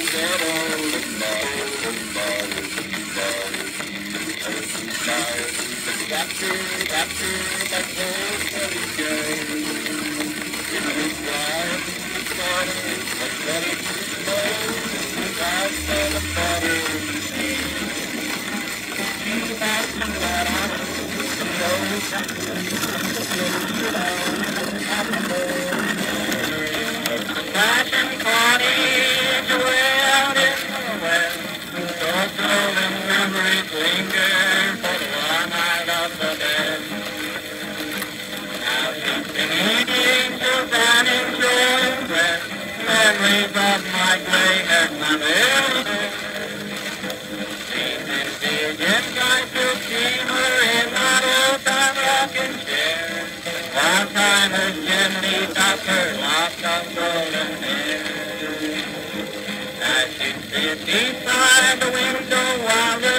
Memories of my gray-haired mother. Begin trying to keep her in that old-time rocking chair. While time has gently topped her locked up golden hair. As she sits beside the window while